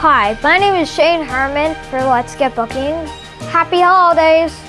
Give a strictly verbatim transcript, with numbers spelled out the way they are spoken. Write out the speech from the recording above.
Hi, my name is Shane Herman for Let's Get Booking. Happy holidays!